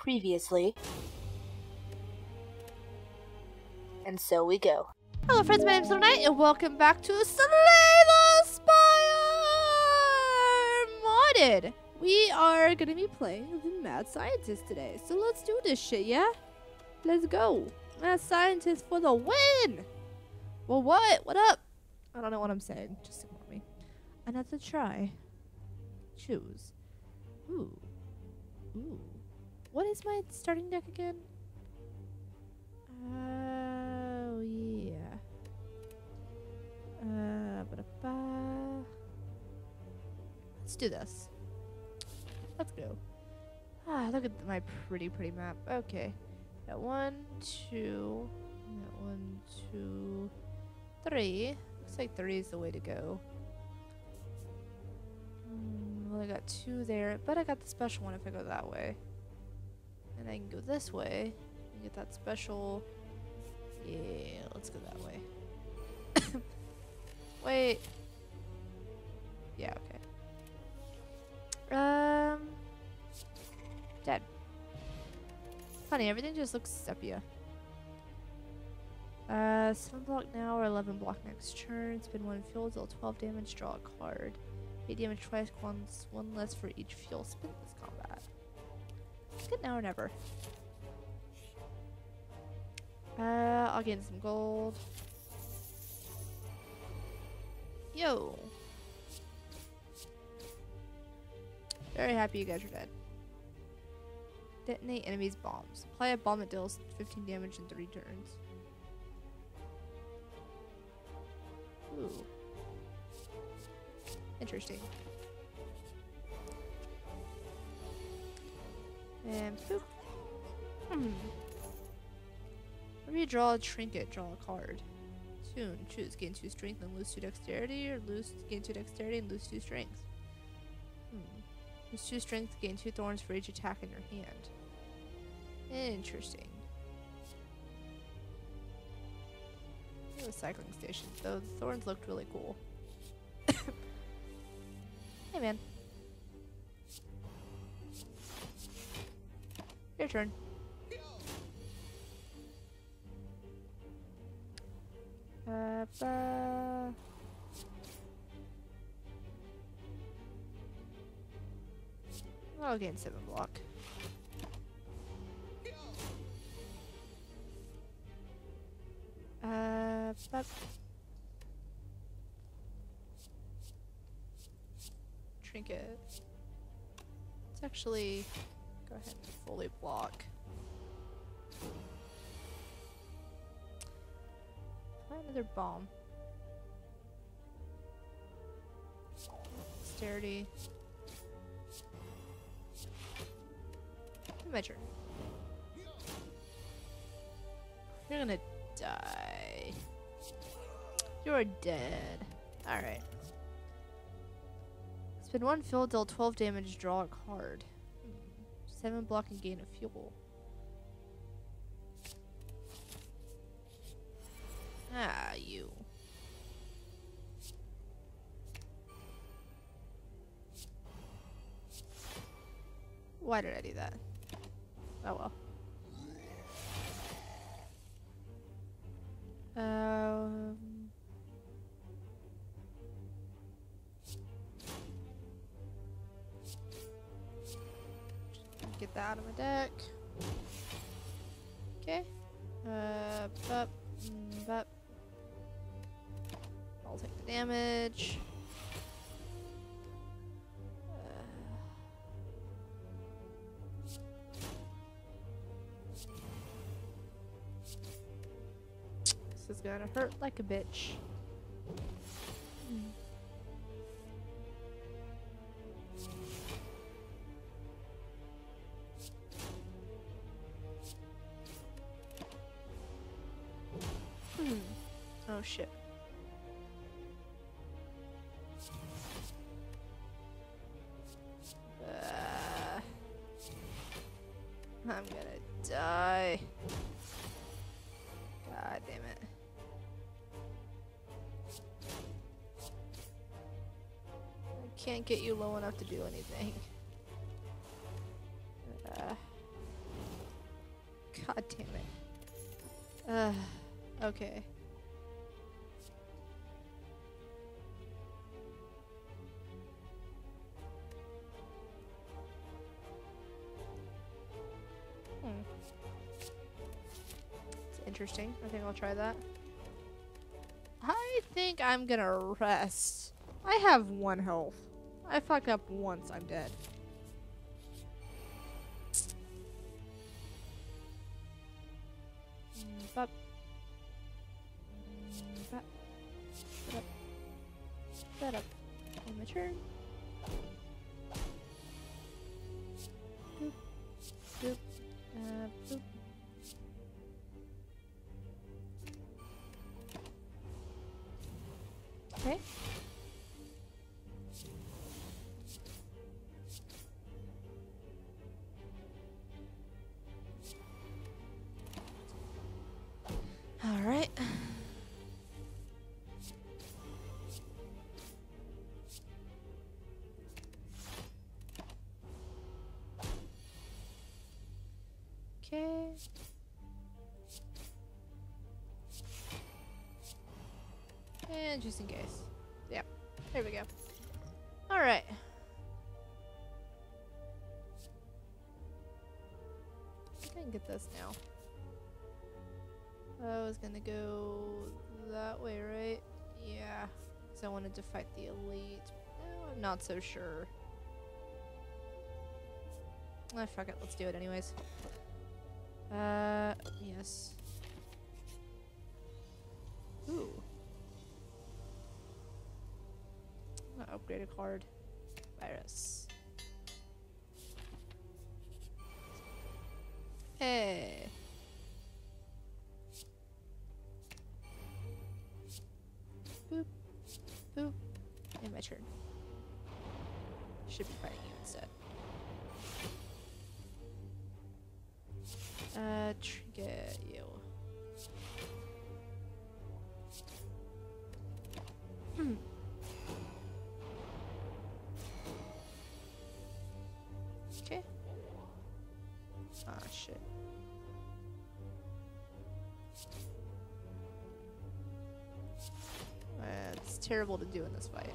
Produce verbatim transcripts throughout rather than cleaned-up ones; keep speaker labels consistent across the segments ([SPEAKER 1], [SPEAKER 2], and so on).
[SPEAKER 1] Previously. And so we go.
[SPEAKER 2] Hello friends, my name is Lunernight, and welcome back to Slay the Spire Modded! We are gonna be playing the Mad Scientist today, so let's do this shit, yeah? Let's go! Mad Scientist for the win! Well, what? What up? I don't know what I'm saying, just ignore me. Another try. Choose. Ooh. Ooh. What is my starting deck again? Oh, yeah. Uh, ba-da-ba. Let's do this. Let's go. Ah, look at my pretty, pretty map. Okay. Got one, two. Got one, two, three. Looks like three is the way to go. Mm, well, I got two there, but I got the special one if I go that way. And I can go this way and get that special. Yeah, let's go that way. Wait. Yeah, okay. Um. Dead. Funny, everything just looks sepia. Uh, seven block now or eleven block next turn. Spin one fuel, deal twelve damage, draw a card. eight damage twice, once, one less for each fuel spin this combat. Good now or never. Uh, I'll gain some gold. Yo. Very happy you guys are dead. Detonate enemies' bombs. Apply a bomb that deals fifteen damage in three turns. Ooh. Interesting. And poop. Hmm. Whenever you draw a trinket, draw a card. Soon, choose gain two strength and lose two dexterity, or lose gain two dexterity and lose two strength. Hmm. Lose two strength, gain two thorns for each attack in your hand. Interesting. It was cycling station, though the thorns looked really cool. Hey man. Your turn. Uh, ba I'll gain seven block. Uh, but trinket. Let's actually go ahead and fully block. Another bomb. Dexterity. My turn. You're gonna die. You're dead. Alright. Spin one fuel, deal twelve damage, draw a card. Hmm. seven block and gain a fuel. Ah, you. Why did I do that? Oh well. Um. Get that out of my deck. Okay. Uh, bup, mm, bup. I'll take the damage. This is gonna hurt like a bitch. Mm. Hmm. Oh shit. Uh, I'm gonna die. God damn it. I can't get you low enough to do anything. Uh, God damn it. Uh, okay. Hmm. It's interesting. I think I'll try that. I think I'm gonna rest. I have one health. I fuck up once, I'm dead. Mm, bop. Mm, bop. Bop. Set up. In my turn. Boop. Boop. Uh, boop. Okay. All right. Okay. And just in case. Yep. There we go. All right. I think I can get this now. I was gonna go that way, right? Yeah. Because I wanted to fight the elite. No, I'm not so sure. Ah, fuck it. Let's do it anyways. Uh, yes. Ooh. I'm gonna upgrade a card. Virus. Hey. Boop. Boop. And my turn. Should be fighting you instead. Uh, trinket you. Hmm. Okay. Ah, shit. Uh, it's terrible to do in this fight.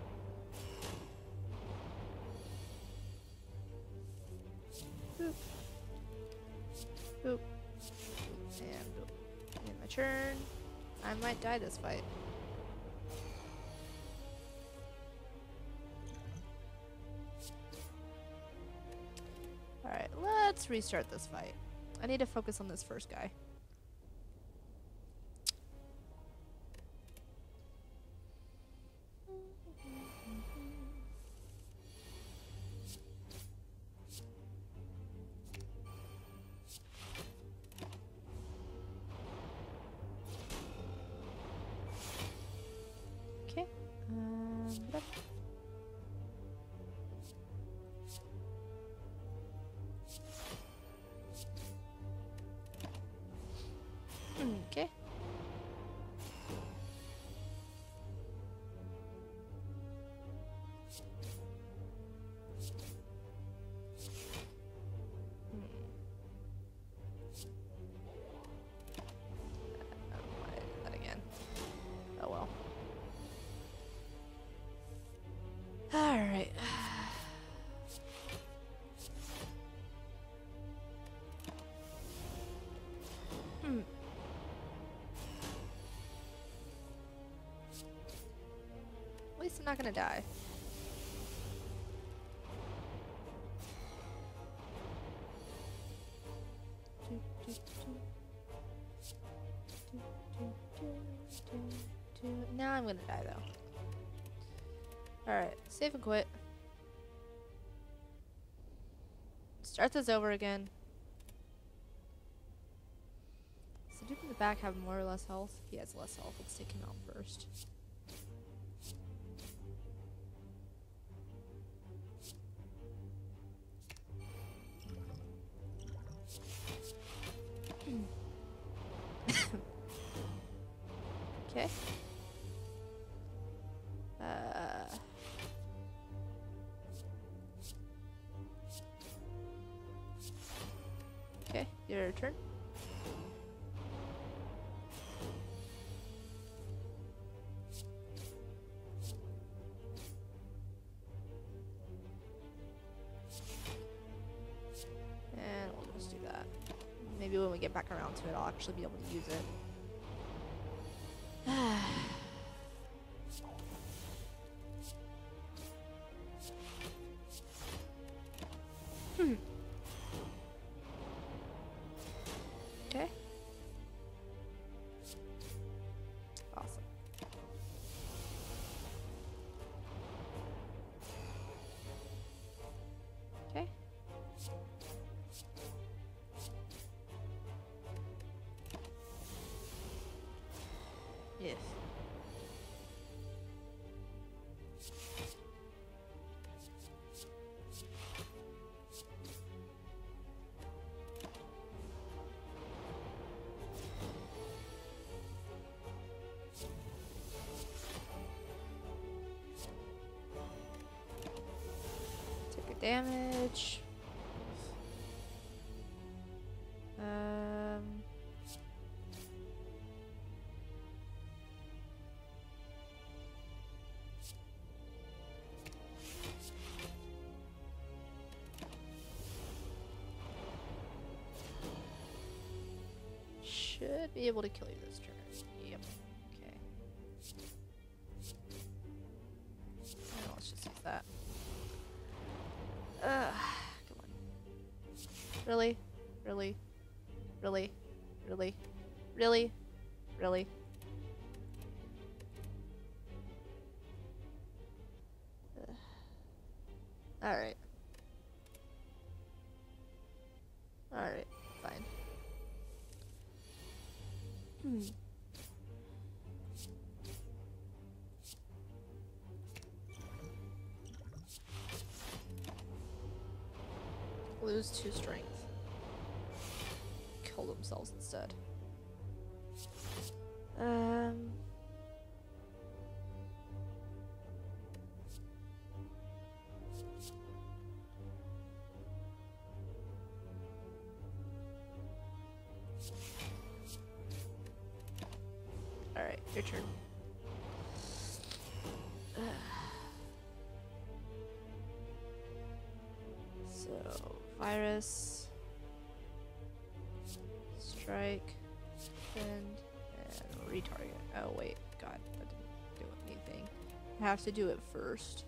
[SPEAKER 2] Boop. Boop. And boop. In my turn. I might die this fight. Alright, let's restart this fight. I need to focus on this first guy. Okay. Um, yep. Okay. That again. Oh well. All right. Hmm. At least I'm not gonna die. Now I'm gonna die though. Alright, save and quit. Start this over again. Does the dude in the back have more or less health? He has less health. Let's take him out first. Okay. Uh. Okay, your turn. maybe when we get back around to it, I'll actually be able to use it. Hmm. Okay. Awesome. Okay. Yes. Take a damage. Um. Should be able to kill you this turn. Yep. Okay. Oh, let's just use that. Ugh. Come on. Really? Really? Really? Really? Really? Really? Ugh. Alright. Alright. Fine. Hmm. Lose two strength. Kill themselves instead. Um. Alright, your turn. So, virus, strike, defend, and retarget. Oh wait, god, that didn't do anything. I have to do it first.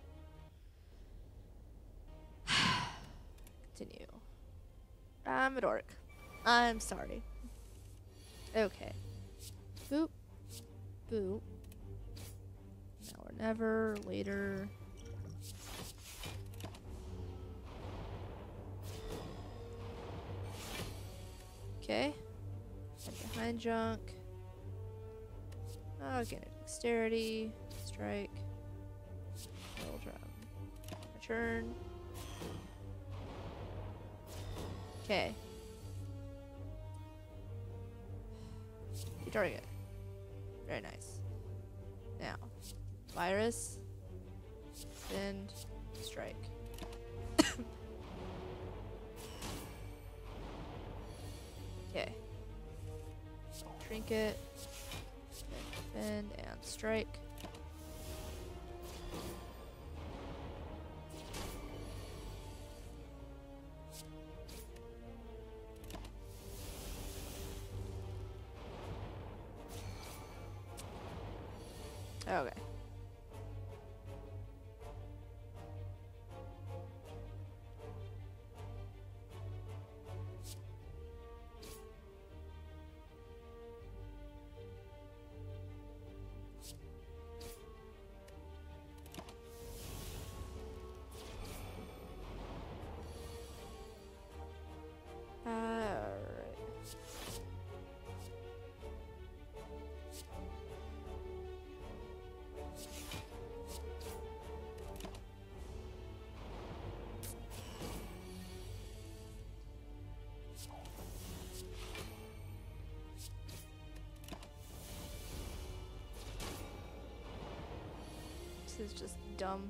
[SPEAKER 2] Continue. I'm a dork. I'm sorry. Okay. Boop. Boop. Now or never. Later. Okay. And behind junk. Oh, get it. Dexterity. Strike. Roll drum. Return. Okay. You target. Very nice. Now, virus, bend, strike. Okay. Trinket, bend, and strike. Okay. This is just dumb.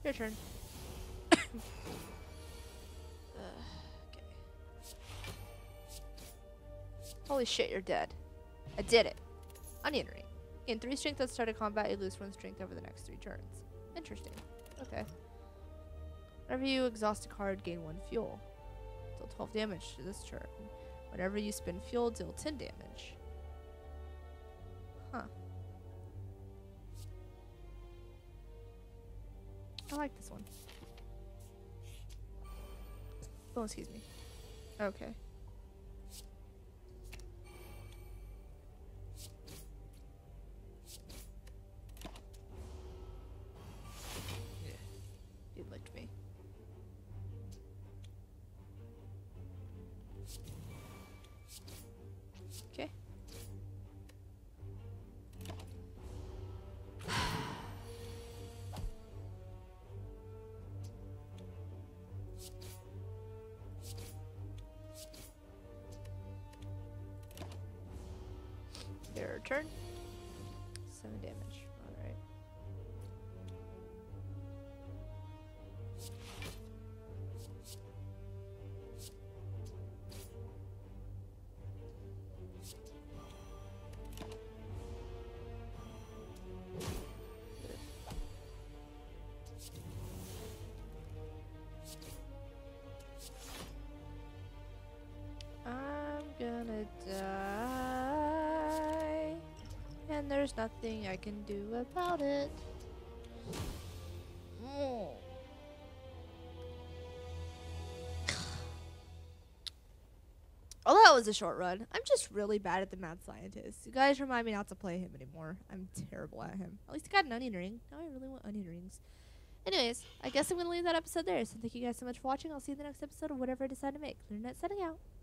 [SPEAKER 2] Your turn. uh, okay. Holy shit, you're dead. I did it. Onion ring. Gain three strength at the start of combat. You lose one strength over the next three turns. Interesting. Okay. Whenever you exhaust a card, gain one fuel. Deal twelve damage to this turn. Whenever you spend fuel, deal ten damage. Huh. I like this one. Oh, excuse me. Okay. Yeah. You licked me. Okay. Your turn. Seven damage. Alright. I'm gonna die, and there's nothing I can do about it. Mm. Oh, that was a short run. I'm just really bad at the mad scientist. You guys remind me not to play him anymore. I'm terrible at him. At least I got an onion ring. Now I really want onion rings. Anyways, I guess I'm going to leave that episode there. So thank you guys so much for watching. I'll see you in the next episode of whatever I decide to make. Lunernight setting out.